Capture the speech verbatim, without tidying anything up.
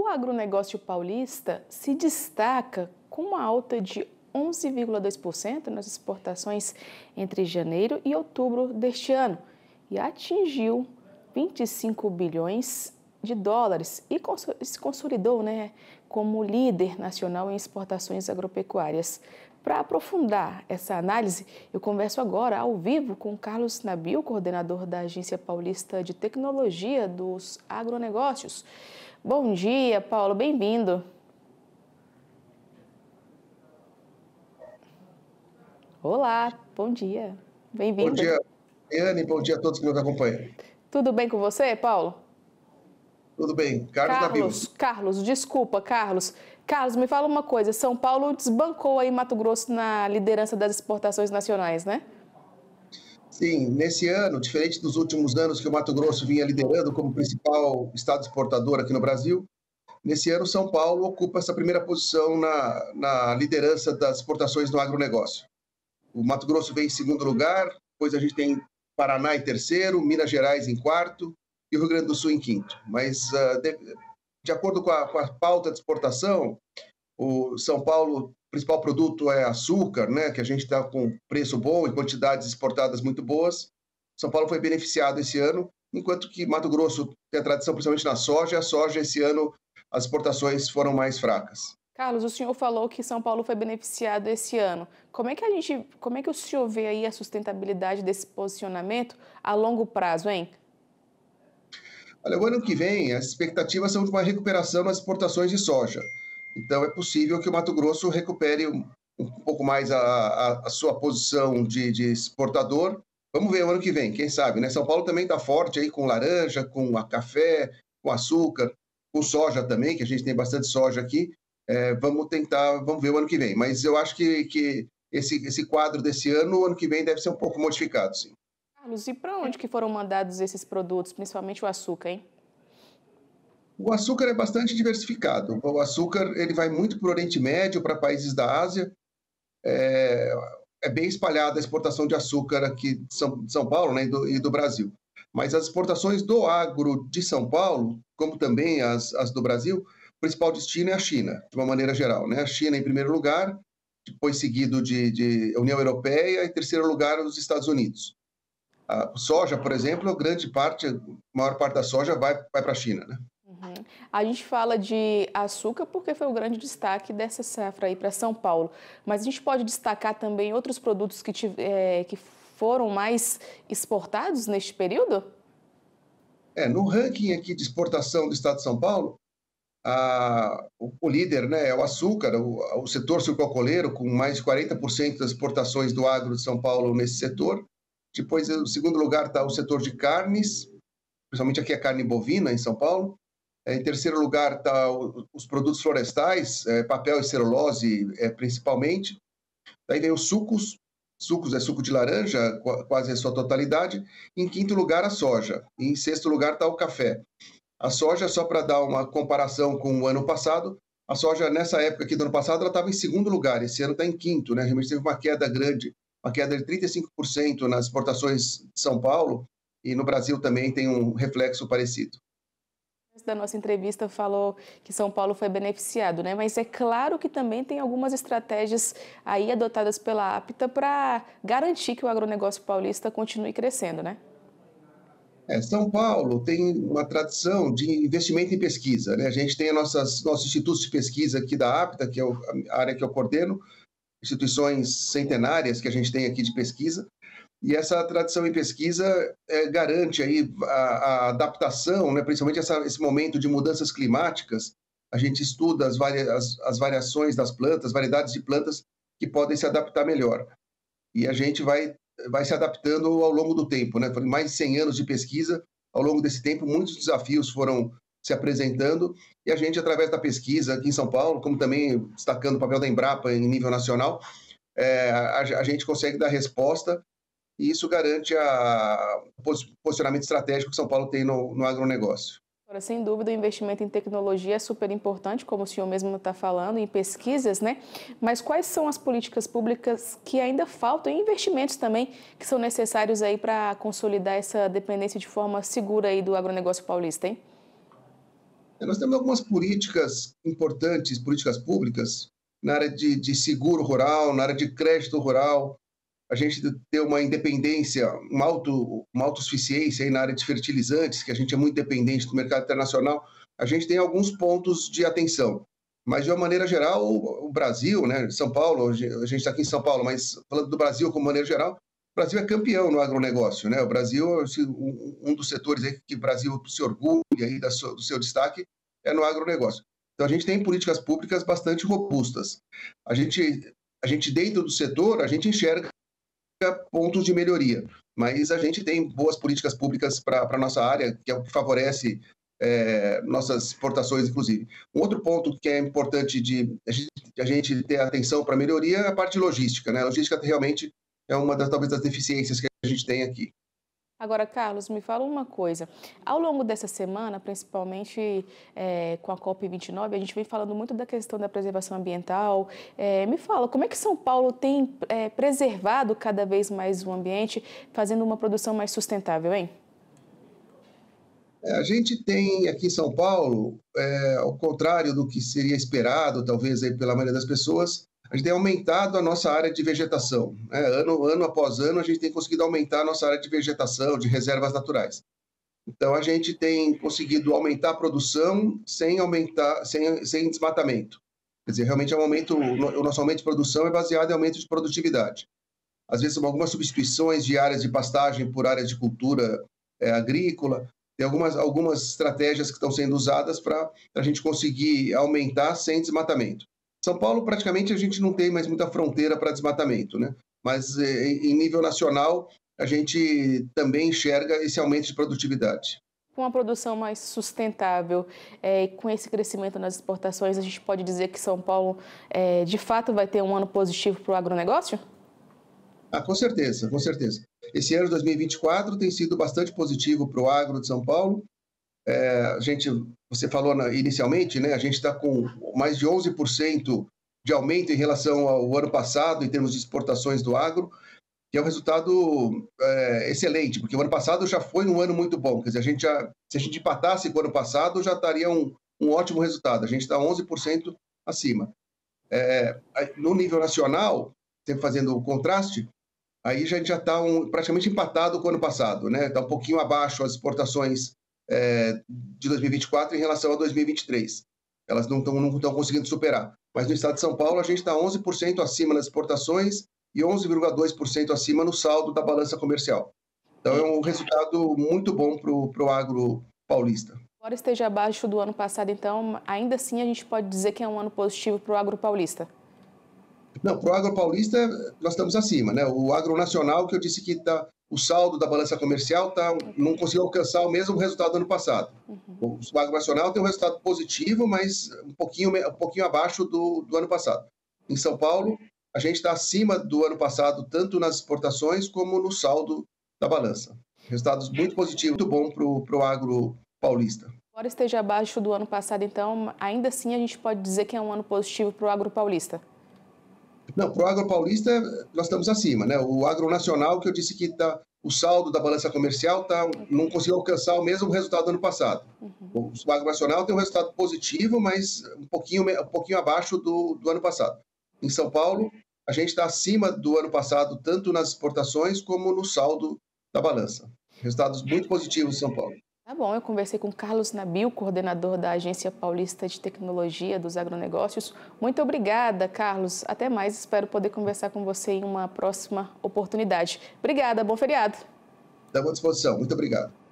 agronegócio paulista se destaca com uma alta de onze vírgula dois por cento nas exportações entre janeiro e outubro deste ano e atingiu vinte e cinco bilhões de dólares e se consolidou, né, como líder nacional em exportações agropecuárias. Para aprofundar essa análise, eu converso agora ao vivo com Carlos Nabil, coordenador da Agência Paulista de Tecnologia dos Agronegócios. Bom dia, Paulo, bem-vindo. Olá, bom dia, bem-vindo. Bom dia, Anne, bom dia a todos que nos acompanham. Tudo bem com você, Paulo? Tudo bem, Carlos Nabil. Carlos, Carlos, desculpa, Carlos. Carlos, me fala uma coisa, São Paulo desbancou aí Mato Grosso na liderança das exportações nacionais, né? Sim, nesse ano, diferente dos últimos anos que o Mato Grosso vinha liderando como principal estado exportador aqui no Brasil, nesse ano São Paulo ocupa essa primeira posição na, na liderança das exportações no agronegócio. O Mato Grosso vem em segundo lugar, depois a gente tem Paraná em terceiro, Minas Gerais em quarto e o Rio Grande do Sul em quinto. Mas, uh, de, de acordo com a, com a pauta de exportação, o São Paulo, o principal produto é açúcar, né, que a gente está com preço bom e quantidades exportadas muito boas. São Paulo foi beneficiado esse ano, enquanto que Mato Grosso tem a tradição principalmente na soja. A soja, esse ano, as exportações foram mais fracas. Carlos, o senhor falou que São Paulo foi beneficiado esse ano. Como é que a gente, como é que o senhor vê aí a sustentabilidade desse posicionamento a longo prazo, hein? Olha, o ano que vem, as expectativas são de uma recuperação nas exportações de soja. Então, é possível que o Mato Grosso recupere um, um pouco mais a, a, a sua posição de, de exportador. Vamos ver o ano que vem, quem sabe, né? São Paulo também está forte aí com laranja, com a café, com açúcar, com soja também, que a gente tem bastante soja aqui. É, vamos tentar, vamos ver o ano que vem. Mas eu acho que, que esse, esse quadro desse ano, o ano que vem, deve ser um pouco modificado, sim. Carlos, e para onde que foram mandados esses produtos, principalmente o açúcar, hein? O açúcar é bastante diversificado. O açúcar ele vai muito para o Oriente Médio, para países da Ásia. É, é bem espalhada a exportação de açúcar aqui de São, de São Paulo, né, e, do, e do Brasil. Mas as exportações do agro de São Paulo, como também as, as do Brasil, o principal destino é a China, de uma maneira geral, né? A China em primeiro lugar, depois seguido de, de União Europeia e em terceiro lugar os Estados Unidos. A soja, por exemplo, grande parte, a maior parte da soja vai, vai para a China, né? Uhum. A gente fala de açúcar porque foi o grande destaque dessa safra aí para São Paulo, mas a gente pode destacar também outros produtos que, é, que foram mais exportados neste período? É, no ranking aqui de exportação do estado de São Paulo, a, o, o líder, né, é o açúcar, o, o setor sucroalcooleiro, com mais de quarenta por cento das exportações do agro de São Paulo nesse setor. Depois, no segundo lugar, está o setor de carnes, principalmente aqui a carne bovina, em São Paulo. Em terceiro lugar, está os produtos florestais, é, papel e celulose, é, principalmente. Daí vem os sucos, sucos é suco de laranja, quase a sua totalidade. Em quinto lugar, a soja. E em sexto lugar está o café. A soja, só para dar uma comparação com o ano passado, a soja, nessa época aqui do ano passado, ela estava em segundo lugar. Esse ano está em quinto, né? Realmente teve uma queda grande, uma queda de trinta e cinco por cento nas exportações de São Paulo, e no Brasil também tem um reflexo parecido. Da nossa entrevista falou que São Paulo foi beneficiado, né? Mas é claro que também tem algumas estratégias aí adotadas pela APTA para garantir que o agronegócio paulista continue crescendo, né? É, São Paulo tem uma tradição de investimento em pesquisa, né? A gente tem nossas, nossos institutos de pesquisa aqui da APTA, que é a área que eu coordeno, instituições centenárias que a gente tem aqui de pesquisa, e essa tradição em pesquisa é, garante aí a, a adaptação, né? Principalmente essa, esse momento de mudanças climáticas. A gente estuda as, varia, as, as variações das plantas, variedades de plantas que podem se adaptar melhor. E a gente vai vai se adaptando ao longo do tempo, né? Foram mais de cem anos de pesquisa. Ao longo desse tempo, muitos desafios foram se apresentando e a gente, através da pesquisa aqui em São Paulo, como também destacando o papel da Embrapa em nível nacional, é, a, a gente consegue dar resposta e isso garante a, o posicionamento estratégico que São Paulo tem no, no agronegócio. Agora, sem dúvida, o investimento em tecnologia é super importante, como o senhor mesmo está falando, em pesquisas, né? Mas quais são as políticas públicas que ainda faltam, e investimentos também, que são necessários aí para consolidar essa dependência de forma segura aí do agronegócio paulista, hein? Nós temos algumas políticas importantes, políticas públicas, na área de, de seguro rural, na área de crédito rural. A gente tem uma independência, uma, auto, uma autossuficiência aí na área de fertilizantes, que a gente é muito dependente do mercado internacional. A gente tem alguns pontos de atenção. Mas, de uma maneira geral, o Brasil, né, São Paulo, a gente está aqui em São Paulo, mas falando do Brasil como maneira geral, o Brasil é campeão no agronegócio, né? O Brasil, um dos setores aí que o Brasil se orgulha aí do seu destaque é no agronegócio. Então, a gente tem políticas públicas bastante robustas. A gente, a gente dentro do setor, a gente enxerga pontos de melhoria, mas a gente tem boas políticas públicas para a nossa área, que é o que favorece é, nossas exportações, inclusive. Um outro ponto que é importante de a gente, a gente ter atenção para melhoria é a parte logística, né? A logística realmente é uma das, talvez, das deficiências que a gente tem aqui. Agora, Carlos, me fala uma coisa. Ao longo dessa semana, principalmente é, com a COP vinte e nove, a gente vem falando muito da questão da preservação ambiental. É, me fala, como é que São Paulo tem é, preservado cada vez mais o ambiente, fazendo uma produção mais sustentável, hein? É, a gente tem aqui em São Paulo, é, ao contrário do que seria esperado, talvez, aí, pela maioria das pessoas, a gente tem aumentado a nossa área de vegetação. Né? Ano, ano após ano, a gente tem conseguido aumentar a nossa área de vegetação, de reservas naturais. Então, a gente tem conseguido aumentar a produção sem, aumentar, sem, sem desmatamento. Quer dizer, realmente é um aumento, o nosso aumento de produção é baseado em aumento de produtividade. Às vezes, são algumas substituições de áreas de pastagem por áreas de cultura é, agrícola. Tem algumas, algumas estratégias que estão sendo usadas para a gente conseguir aumentar sem desmatamento. São Paulo, praticamente, a gente não tem mais muita fronteira para desmatamento, né? Mas, em nível nacional, a gente também enxerga esse aumento de produtividade. Com uma produção mais sustentável, é, com esse crescimento nas exportações, a gente pode dizer que São Paulo, é, de fato, vai ter um ano positivo para o agronegócio? Ah, com certeza, com certeza. Esse ano de dois mil e vinte e quatro tem sido bastante positivo para o agro de São Paulo. É, a gente, você falou na, inicialmente, né, a gente está com mais de onze por cento de aumento em relação ao ano passado, em termos de exportações do agro, que é um resultado é, excelente, porque o ano passado já foi um ano muito bom. Quer dizer, a gente já, se a gente empatasse com o ano passado, já estaria um, um ótimo resultado. A gente está onze por cento acima. É, no nível nacional, sempre fazendo o contraste, aí já, a gente já está um, praticamente empatado com o ano passado, né? Está um pouquinho abaixo as exportações É, de dois mil e vinte e quatro em relação a dois mil e vinte e três. Elas não estão não estão conseguindo superar. Mas no estado de São Paulo, a gente está onze por cento acima nas exportações e onze vírgula dois por cento acima no saldo da balança comercial. Então, é um resultado muito bom para o agro paulista. Embora esteja abaixo do ano passado, então, ainda assim a gente pode dizer que é um ano positivo para o agro paulista? Não, para o agro paulista, nós estamos acima, né? O agro nacional, que eu disse que está... O saldo da balança comercial tá, não conseguiu alcançar o mesmo resultado do ano passado. Uhum. O agro nacional tem um resultado positivo, mas um pouquinho, um pouquinho abaixo do, do ano passado. Em São Paulo, a gente está acima do ano passado, tanto nas exportações como no saldo da balança. Resultados muito positivos, muito bom para o agro paulista. Embora esteja abaixo do ano passado, então, ainda assim a gente pode dizer que é um ano positivo para o agro paulista? Não, para o agro paulista, nós estamos acima, né? O agro nacional, que eu disse que tá, o saldo da balança comercial tá, não conseguiu alcançar o mesmo resultado do ano passado. Uhum. O agro nacional tem um resultado positivo, mas um pouquinho, um pouquinho abaixo do, do ano passado. Em São Paulo, a gente está acima do ano passado, tanto nas exportações como no saldo da balança. Resultados muito positivos em São Paulo. Tá bom, eu conversei com Carlos Nabil, coordenador da Agência Paulista de Tecnologia dos Agronegócios. Muito obrigada, Carlos. Até mais, espero poder conversar com você em uma próxima oportunidade. Obrigada, bom feriado. Estamos à disposição, muito obrigado.